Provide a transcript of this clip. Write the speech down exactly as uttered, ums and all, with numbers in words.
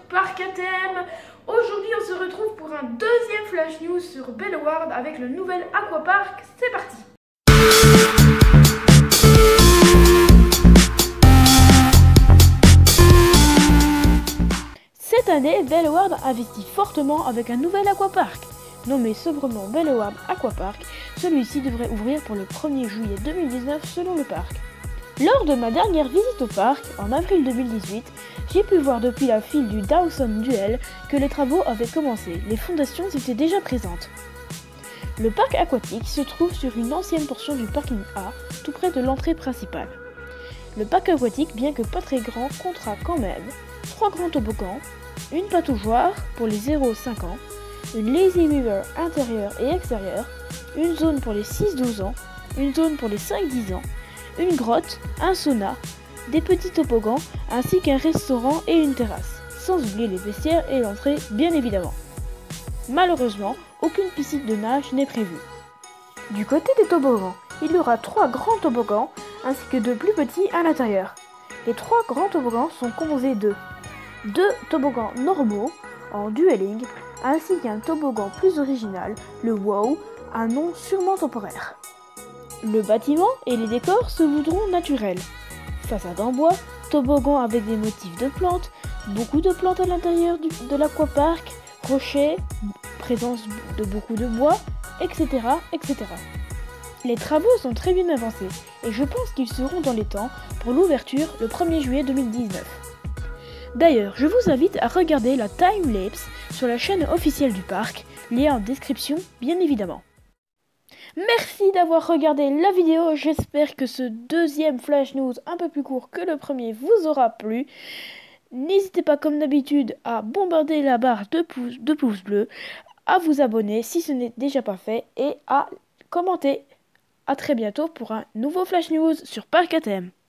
Parc A T M. Aujourd'hui, on se retrouve pour un deuxième Flash News sur Bellward avec le nouvel Aquapark. C'est parti. Cette année, Bellward investit fortement avec un nouvel aquapark. Nommé sobrement Bellward Aquapark, celui-ci devrait ouvrir pour le premier juillet deux mille dix-neuf selon le parc. Lors de ma dernière visite au parc, en avril deux mille dix-huit, j'ai pu voir depuis la file du Dawson Duel que les travaux avaient commencé, les fondations étaient déjà présentes. Le parc aquatique se trouve sur une ancienne portion du parking A, tout près de l'entrée principale. Le parc aquatique, bien que pas très grand, comptera quand même trois grands toboggans, une pataugeoire pour les zéro à cinq ans, une lazy river intérieure et extérieure, une zone pour les six à douze ans, une zone pour les cinq à dix ans, une grotte, un sauna, des petits toboggans ainsi qu'un restaurant et une terrasse, sans oublier les vestiaires et l'entrée bien évidemment. Malheureusement, aucune piscine de nage n'est prévue. Du côté des toboggans, il y aura trois grands toboggans ainsi que deux plus petits à l'intérieur. Les trois grands toboggans sont composés de deux toboggans normaux en dueling ainsi qu'un toboggan plus original, le Wow, un nom sûrement temporaire. Le bâtiment et les décors se voudront naturels. Façade en bois, toboggan avec des motifs de plantes, beaucoup de plantes à l'intérieur de l'aquapark, rochers, présence de beaucoup de bois, et cetera, et cetera. Les travaux sont très bien avancés et je pense qu'ils seront dans les temps pour l'ouverture le premier juillet deux mille dix-neuf. D'ailleurs, je vous invite à regarder la time-lapse sur la chaîne officielle du parc, lien en description bien évidemment. Merci d'avoir regardé la vidéo, j'espère que ce deuxième Flash News un peu plus court que le premier vous aura plu. N'hésitez pas comme d'habitude à bombarder la barre de pouces, de pouces bleus, à vous abonner si ce n'est déjà pas fait et à commenter. A très bientôt pour un nouveau Flash News sur Parc A T M.